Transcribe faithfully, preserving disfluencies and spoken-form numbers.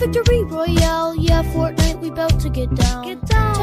victory royale. Yeah, Fortnite, we bout to get down. Get down.